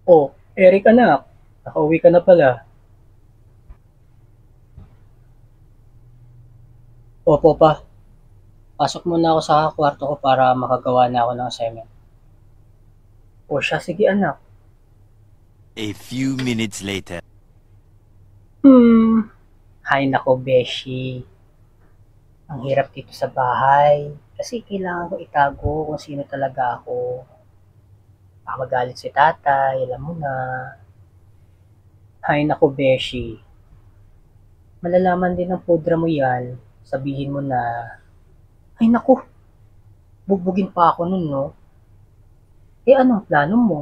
Oh, Eric anak, nakauwi ka na pala. Opo pa, pasok muna ako sa kwarto ko para makagawa na ako ng assignment. O siya, sige anak. A few minutes later. Hay nako Beshi. Ang hirap dito sa bahay. Kasi kailangan ko itago kung sino talaga ako. Baka magalit si tatay, alam mo na. Hay nako Beshi. Malalaman din ng pudra mo yan. Sabihin mo na, ay nako, bugbugin pa ako nun no. Eh anong plano mo?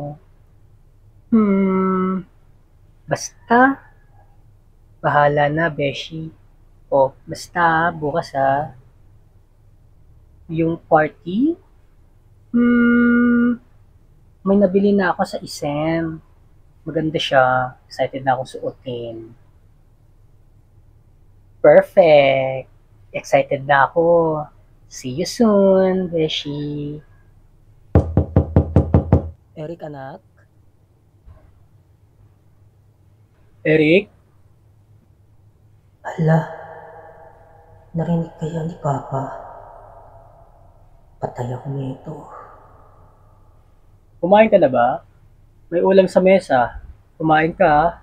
Basta, bahala na Beshi. O, basta bukas ha, yung party, may nabili na ako sa isem. Maganda siya. Excited na akong suotin. Perfect! Excited na ako. See you soon, Beshi. Eric, anak? Eric? Hala, narinig kaya ni Papa? Patay ako nito. Kumain ka na ba? May ulam sa mesa. Kumain ka.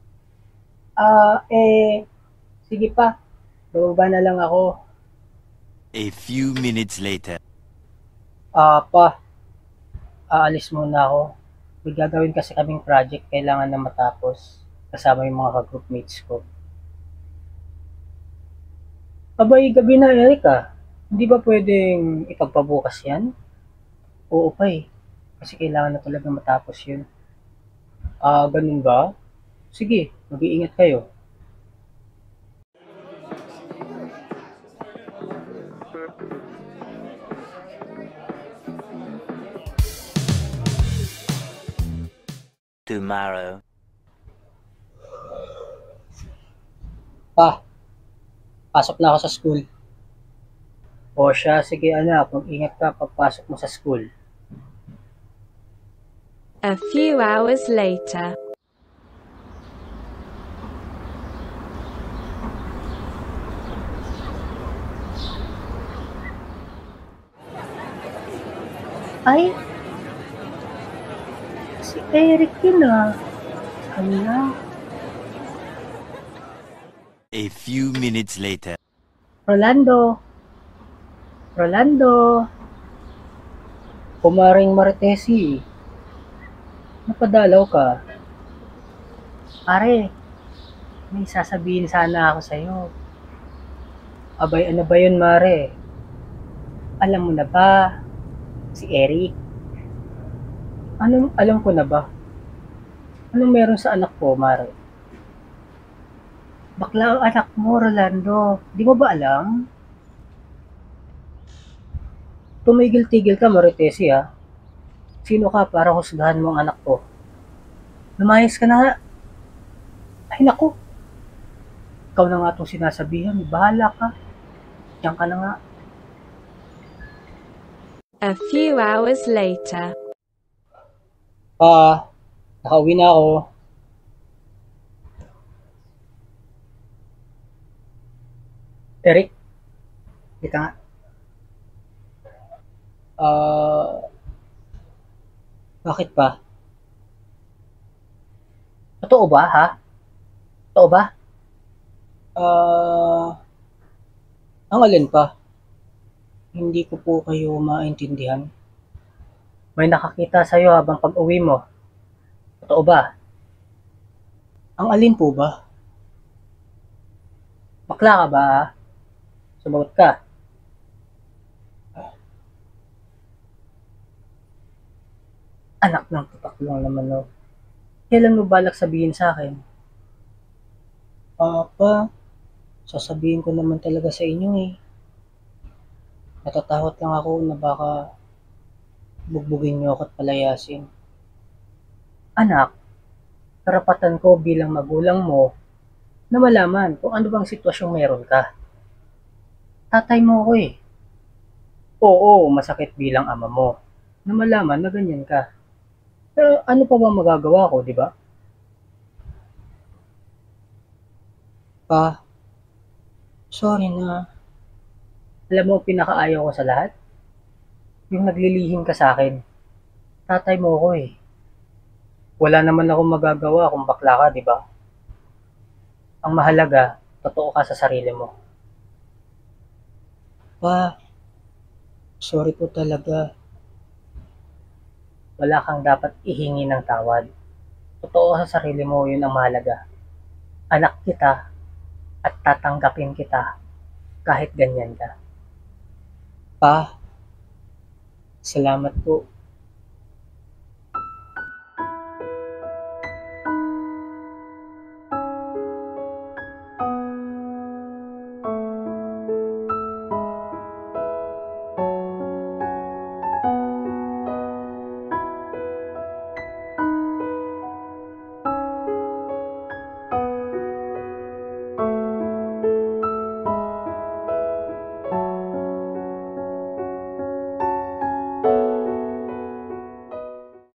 Sige pa. Bababa na lang ako. A few minutes later. Pa. Aalis muna ako. May gagawin kasi kaming project. Kailangan na matapos. Kasama yung mga ka-groupmates ko. Abay, gabi na, Erica. Hindi ba pwedeng ipagpabukas yan? Oo pa eh. Kasi kailangan na talaga matapos yun. Ganun ba? Sige, mag-iingat kayo. Tomorrow. Pa, pasok na ako sa school. O siya, sige anak, mag-ingat ka pagpasok mo sa school. A few hours later. Ay, si Eric yun ah. Hala, A few minutes later. Rolando. Rolando. Kumaring Martesi. Napadalaw ka. Pare, may sasabihin sana ako sa'yo. Abay, ano ba yun, Mare? Alam mo na ba, si Eric? Alam ko na ba? Anong meron sa anak ko, Mare? Bakla ang anak mo, Rolando. Di mo ba alam? Tumigil-tigil ka, Maritesi, ha? Sino ka para husgahan mo ang anak ko? Lumayas ka na nga. Ay, naku. Ikaw na nga itong sinasabihan. Bahala ka. Diyan ka na nga. A few hours later. Nakauwi na ako. Eric, kita nga. Bakit pa? Totoo ba, ha? Totoo ba? Ang alin pa? Hindi ko po kayo maintindihan. May nakakita sa'yo habang pag-uwi mo. Totoo ba? Ang alin po ba? Bakla ka ba, ha? Sumagot ka. Anak ng tutak lang naman, no? Kailan mo balak sabihin sa akin? Pa, sasabihin ko naman talaga sa inyo eh. Natatakot lang ako na baka bugbugin niyo ako at palayasin. Anak, karapatan ko bilang magulang mo na malaman kung ano bang sitwasyong meron ka. Tatay mo ako eh. Oo, masakit bilang ama mo na malaman na ganyan ka. Pero ano pa ba magagawa ko, di ba? Pa, sorry na. Alam mo, ang pinakaayaw ko sa lahat? Yung naglilihim ka sa akin. Tatay mo ko eh. Wala naman akong magagawa kung bakla ka, di ba? Ang mahalaga, totoo ka sa sarili mo. Pa, sorry po talaga. Wala kang dapat ihingi ng tawad. Totoo ka sa sarili mo, yun ang mahalaga. Anak kita at tatanggapin kita kahit ganyan ka. Pa, salamat po.